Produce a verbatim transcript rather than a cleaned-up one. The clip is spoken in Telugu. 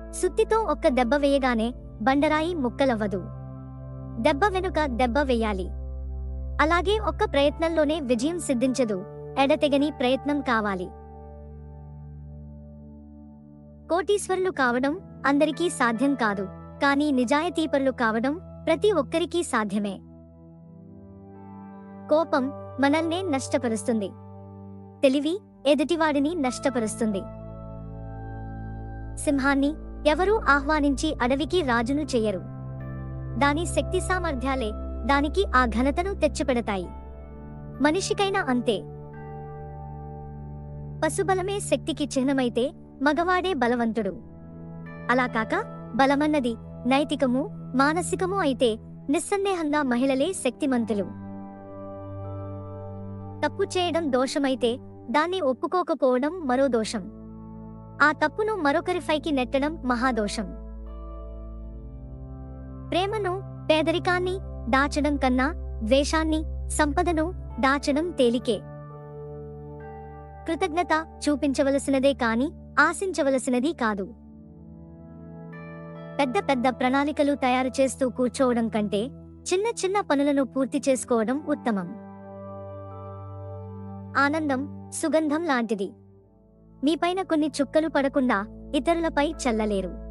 సుత్తితో ఒక్క దెబ్బ వేయగానే బండరాయి ముక్కలవ్వదు. దెబ్బ వెనుక దెబ్బ వేయాలి. అలాగే ఒక్క ప్రయత్నంలోనే విజయం సిద్ధించదు, ఎడతెగని ప్రయత్నం కావాలి. కోటీశ్వరులు కావడం అందరికీ సాధ్యం కాదు, కానీ నిజాయితీపరులు కావడం ప్రతి ఒక్కరికీ సాధ్యమే. కోపం మనల్నే నష్టపరుస్తుంది. తెలివి ఎదుటివాడిని నష్టపరుస్తుంది. సింహాన్ని ఎవరూ ఆహ్వానించి అడవికి రాజును చెయ్యరు. దాని శక్తి సామర్థ్యాలే దానికి ఆ ఘనతను తెచ్చిపెడతాయి. మనిషికైనా అంతే. పశుబలమే శక్తికి చిహ్నమైతే మగవాడే బలవంతుడు. అలా కాక బలమన్నది నైతికము, మానసికము అయితే నిస్సందేహంగా మహిళలే శక్తిమంతులు. తప్పు చేయడం దోషమైతే దాన్ని ఒప్పుకోకపోవడం మరో దోషం. ఆ తప్పును మరొకరిపైకి నెట్టడం మహాదోషం. ప్రేమను, పేదరికాన్ని దాచడం కన్నా ద్వేషాన్ని, సంపదను దాచడం తేలికే. కృతజ్ఞత చూపించవలసినదే కాని ఆశించవలసినది కాదు. పెద్ద పెద్ద ప్రణాళికలు తయారు చేస్తూ కూర్చోవడం కంటే చిన్న చిన్న పనులను పూర్తి చేసుకోవడం ఉత్తమం. ఆనందం సుగంధం లాంటిది. మీపైన కొన్ని చుక్కలు పడకుండా ఇతరులపై చల్లలేరు.